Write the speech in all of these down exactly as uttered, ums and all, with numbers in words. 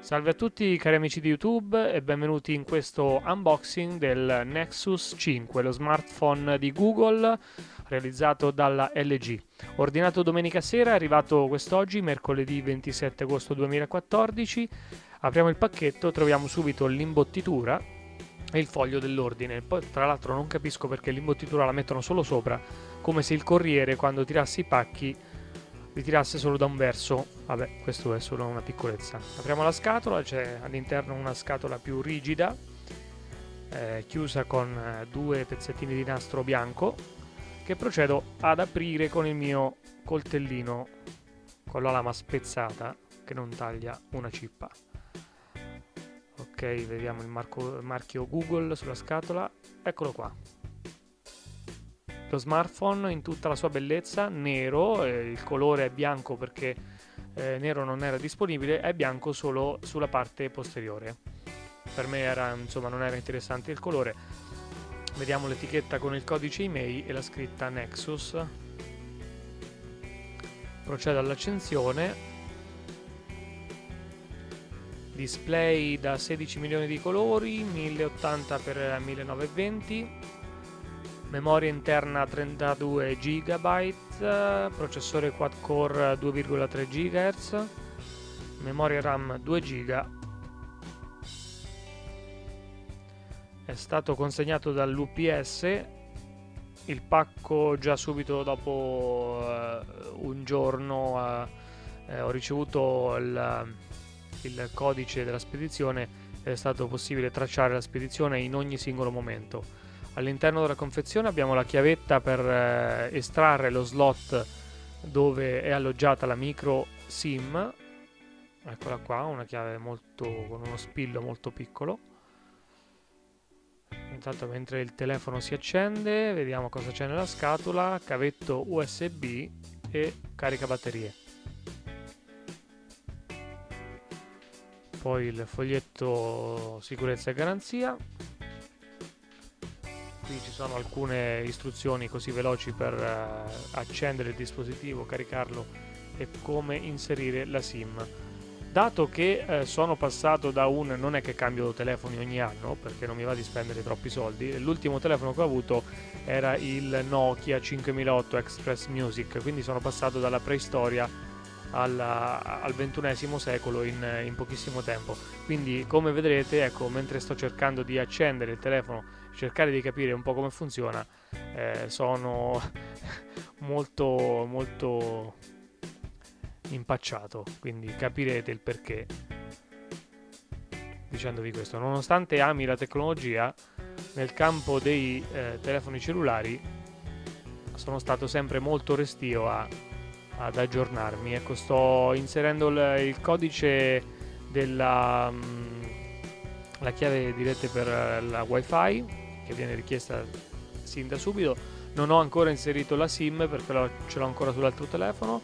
Salve a tutti cari amici di YouTube e benvenuti in questo unboxing del Nexus cinque, lo smartphone di Google realizzato dalla L G. Ordinato domenica sera, è arrivato quest'oggi, mercoledì ventisette agosto duemilaquattordici. Apriamo il pacchetto, troviamo subito l'imbottitura e il foglio dell'ordine. Poi tra l'altro non capisco perché l'imbottitura la mettono solo sopra, come se il corriere quando tirasse i pacchi li tirasse solo da un verso. Vabbè, questo è solo una piccolezza. Apriamo la scatola, c'è all'interno una scatola più rigida, eh, chiusa con eh, due pezzettini di nastro bianco, che procedo ad aprire con il mio coltellino con la lama spezzata che non taglia una cippa. Ok, vediamo il marco, marchio Google sulla scatola. Eccolo qua. Lo smartphone in tutta la sua bellezza, nero, eh, il colore è bianco perché eh, nero non era disponibile, è bianco solo sulla parte posteriore. Per me era, insomma, non era interessante il colore. Vediamo l'etichetta con il codice email e la scritta Nexus. Procedo all'accensione. Display da sedici milioni di colori, mille ottanta per millenovecentoventi. Memoria interna trentadue giga byte, processore quad-core due virgola tre gigahertz, memoria RAM due giga. È stato consegnato dall'U P S, il pacco già subito dopo uh, un giorno uh, eh, ho ricevuto il, il codice della spedizione, è stato possibile tracciare la spedizione in ogni singolo momento. All'interno della confezione abbiamo la chiavetta per eh, estrarre lo slot dove è alloggiata la micro SIM. Eccola qua, una chiave molto con uno spillo molto piccolo. Intanto mentre il telefono si accende, vediamo cosa c'è nella scatola: cavetto U S B e caricabatterie. Poi il foglietto sicurezza e garanzia. Qui ci sono alcune istruzioni così veloci per uh, accendere il dispositivo, caricarlo e come inserire la SIM. Dato che uh, sono passato da un non è che cambio telefoni ogni anno perché non mi va di spendere troppi soldi, l'ultimo telefono che ho avuto era il Nokia cinquemilaotto Express Music, quindi sono passato dalla preistoria alla, al ventunesimo secolo in, in pochissimo tempo. Quindi come vedrete, ecco, mentre sto cercando di accendere il telefono, cercare di capire un po' come funziona, eh, sono molto molto impacciato, quindi capirete il perché dicendovi questo. Nonostante ami la tecnologia, nel campo dei eh, telefoni cellulari sono stato sempre molto restio a, ad aggiornarmi. Ecco, sto inserendo il, il codice della mh, la chiave di rete per la wifi che viene richiesta sin da subito. Non ho ancora inserito la SIM perché ce l'ho ancora sull'altro telefono.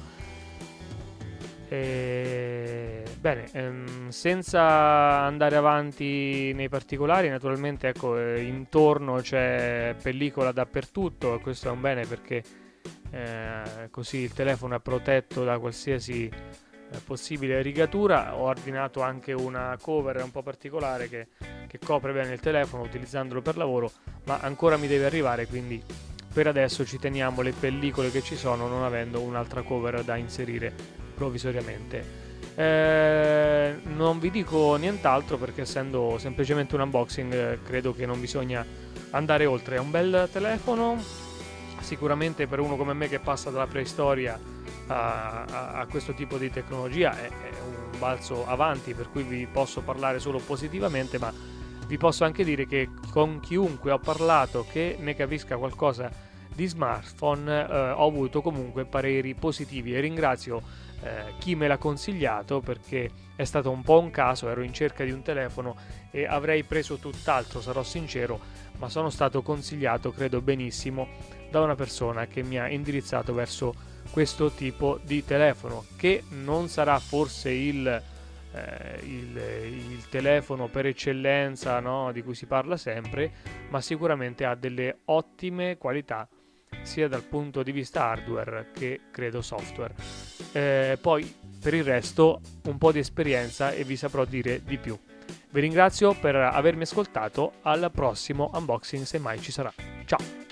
E... bene, ehm, senza andare avanti nei particolari, naturalmente, ecco, eh, intorno c'è pellicola dappertutto e questo è un bene perché eh, così il telefono è protetto da qualsiasi eh, possibile rigatura. Ho ordinato anche una cover un po' particolare che che copre bene il telefono utilizzandolo per lavoro, ma ancora mi deve arrivare, quindi per adesso ci teniamo le pellicole che ci sono, non avendo un'altra cover da inserire provvisoriamente. Eh, non vi dico nient'altro perché essendo semplicemente un unboxing eh, credo che non bisogna andare oltre. È un bel telefono, sicuramente per uno come me che passa dalla preistoria a, a, a questo tipo di tecnologia è, è un balzo avanti, per cui vi posso parlare solo positivamente, ma vi posso anche dire che con chiunque ho parlato che ne capisca qualcosa di smartphone eh, ho avuto comunque pareri positivi e ringrazio eh, chi me l'ha consigliato perché è stato un po' un caso, ero in cerca di un telefono e avrei preso tutt'altro, sarò sincero, ma sono stato consigliato, credo benissimo, da una persona che mi ha indirizzato verso questo tipo di telefono, che non sarà forse il Eh, il, il telefono per eccellenza, no, di cui si parla sempre, ma sicuramente ha delle ottime qualità sia dal punto di vista hardware che credo software. Eh, poi per il resto un po' di esperienza e vi saprò dire di più. Vi ringrazio per avermi ascoltato, al prossimo unboxing se mai ci sarà. Ciao!